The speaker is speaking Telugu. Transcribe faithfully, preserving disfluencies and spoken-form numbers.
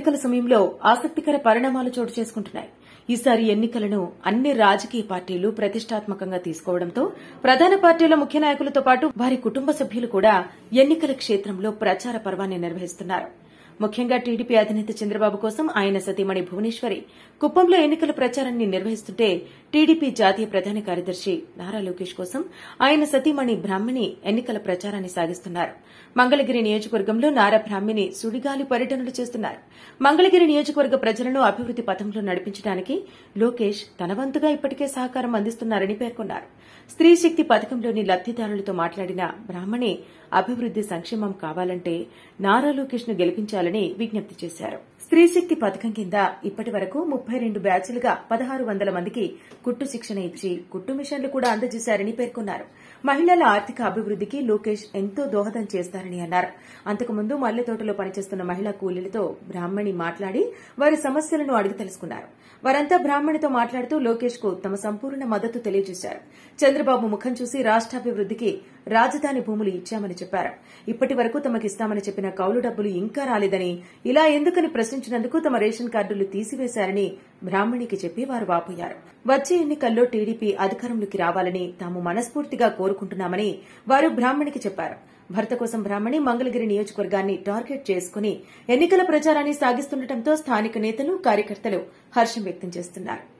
ఎన్నికల సమయంలో ఆసక్తికర పరిణామాలు చోటు చేసుకుంటున్నాయి. ఈసారి ఎన్నికలను అన్ని రాజకీయ పార్టీలు ప్రతిష్టాత్మకంగా తీసుకోవడంతో ప్రధాన పార్టీల ముఖ్య నాయకులతో పాటు వారి కుటుంబ సభ్యులు కూడా ఎన్నికల క్షేత్రంలో ప్రచార పర్వాన్ని నిర్వహిస్తున్నారు. ముఖ్యంగా టీడీపీ అధినేత చంద్రబాబు కోసం ఆయన సతీమణి భువనేశ్వరి కుప్పంలో ఎన్నికల ప్రచారాన్ని నిర్వహిస్తుంటే, టీడీపీ జాతీయ ప్రధాన కార్యదర్శి నారా లోకేష్ కోసం ఆయన సతీమణి బ్రాహ్మణి ఎన్నికల ప్రచారాన్ని సాగిస్తున్నారు. మంగళగిరి నియోజకవర్గంలో నారా బ్రాహ్మణి సుడిగాలి పర్యటనలు చేస్తున్నారు. మంగళగిరి నియోజకవర్గ ప్రజలను అభివృద్ది పథంలో నడిపించడానికి లోకేష్ తన వంతుగా ఇప్పటికే సహకారం అందిస్తున్నారని పేర్కొన్నారు. స్త్రీ శక్తి పథకంలోని లబ్దిదారులతో మాట్లాడిన బ్రాహ్మణి అభివృద్ది సంక్షేమం కావాలంటే నారా లోకేష్ ను గెలిపించాలని విజ్ఞప్తి చేశారు. స్త్రీ శక్తి పథకం కింద ఇప్పటి వరకు ముప్పై రెండు బ్యాచ్లుగా పదహారు వందల మందికి కుట్టు శిక్షణ ఇచ్చి కుట్టు మిషన్లు కూడా అందజేశారని పేర్కొన్నారు. మహిళల ఆర్థిక అభివృద్దికి లోకేష్ ఎంతో దోహదం చేస్తారని అన్నారు. అంతకుముందు మల్లెతోటలో పనిచేస్తున్న మహిళా కూలీలతో బ్రాహ్మణి మాట్లాడి వారి సమస్యలను అడిగి తెలుసుకున్నారు. వారంతా బ్రాహ్మణితో మాట్లాడుతూ లోకేష్ కు తమ సంపూర్ణ మద్దతు తెలియజేశారు. చంద్రబాబు ముఖం చూసి రాష్టాభివృద్దికి రాజధాని భూములు ఇచ్చామని చెప్పారు. ఇప్పటి వరకు తమకిస్తామని చెప్పిన కౌలు డబ్బులు ఇంకా రాలేదని, ఇలా ఎందుకని ప్రశ్నించినందుకు తమ రేషన్ కార్డులు తీసివేశారని బ్రాహ్మణికి చెప్పి వారు వాపోయారు. వచ్చే ఎన్నికల్లో టీడీపీ అధికారంలోకి రావాలని తాము మనస్ఫూర్తిగా కోరుకుంటున్నామని వారు బ్రాహ్మణికి చెప్పారు. భర్త కోసం బ్రాహ్మణి మంగళగిరి నియోజకవర్గాన్ని టార్గెట్ చేసుకుని ఎన్నికల ప్రచారాన్ని సాగిస్తుండటంతో స్థానిక నేతలు, కార్యకర్తలు హర్షం వ్యక్తం చేస్తున్నారు.